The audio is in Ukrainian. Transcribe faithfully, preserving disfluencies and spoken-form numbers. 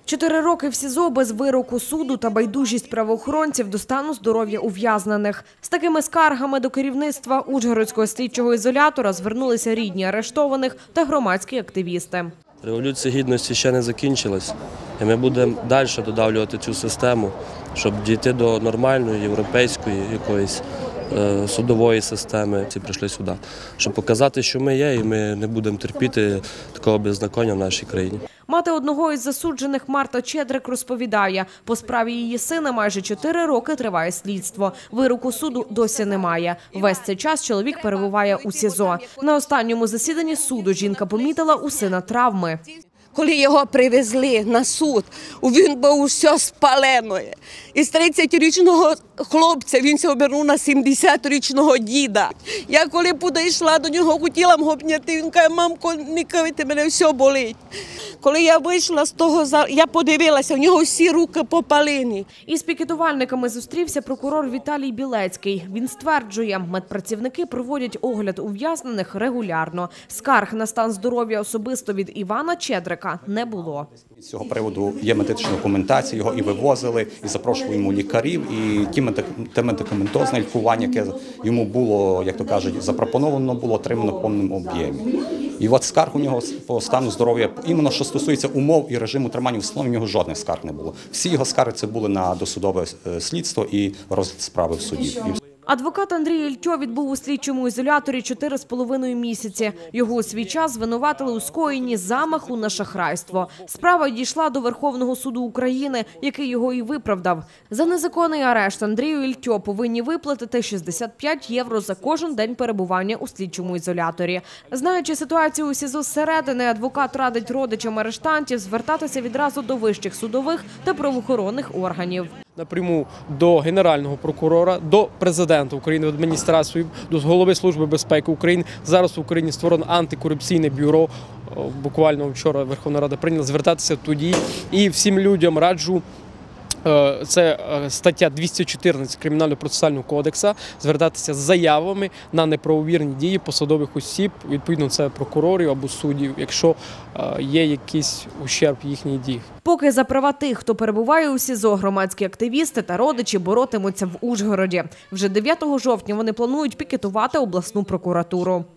Чотири роки в СІЗО без вироку суду та байдужість правоохоронців до стану здоров'я ув'язнених. З такими скаргами до керівництва Ужгородського слідчого ізолятора звернулися рідні арештованих та громадські активісти. Революція Гідності ще не закінчилась, і ми будемо далі додавлювати цю систему, щоб дійти до нормальної європейської якоїсь е, судової системи. Ці прийшли сюди, щоб показати, що ми є, і ми не будемо терпіти такого беззаконня в нашій країні. Мати одного із засуджених Марта Чедрик розповідає, по справі її сина майже чотири роки триває слідство. Вироку суду досі немає. Весь цей час чоловік перебуває у СІЗО. На останньому засіданні суду жінка помітила у сина травми. Коли його привезли на суд, він був усе спалений. Із тридцятирічного хлопця він се обернув на сімдесятирічного діда. Я коли підійшла до нього, хотіла його обняти, він каже: мамко, не кавайте, мене все болить. Коли я вийшла з того залу, я подивилася, у нього всі руки попалені. Із пікетувальниками зустрівся прокурор Віталій Білецький. Він стверджує, медпрацівники проводять огляд ув'язнених регулярно. Скарг на стан здоров'я особисто від Івана Чедрика не було. З цього приводу є медична документація, його і вивозили, і запрошували йому лікарів, і те медикаментозне лікування, яке йому було, як то кажуть, запропоновано, було отримано в повному об'ємі. І от скарг у нього по стану здоров'я, іменно що стосується умов і режиму тримання в установі, у нього жодних скарг не було. Всі його скарги це були на досудове слідство і розгляд справи в суді. Адвокат Андрій Ільтьо відбув у слідчому ізоляторі чотири з половиною місяці. Його у свій час звинуватили у скоєнні замаху на шахрайство. Справа дійшла до Верховного суду України, який його і виправдав. За незаконний арешт Андрію Ільтьо повинні виплатити шістдесят п'ять євро за кожен день перебування у слідчому ізоляторі. Знаючи ситуацію у СІЗО зсередини, адвокат радить родичам арештантів звертатися відразу до вищих судових та правоохоронних органів. Напряму до Генерального прокурора, до Президента України, до адміністрації, до Голови Служби безпеки України. Зараз в Україні створено антикорупційне бюро. Буквально вчора Верховна Рада прийняла звертатися тоді. І всім людям раджу, це стаття двісті чотирнадцять Кримінально-процесуального кодексу, звертатися з заявами на неправомірні дії посадових осіб, відповідно це прокурорів або суддів, якщо є якийсь ущерб їхній дії. Поки за права тих, хто перебуває у СІЗО, громадські активісти та родичі боротимуться в Ужгороді. Вже дев'ятого жовтня вони планують пікетувати обласну прокуратуру.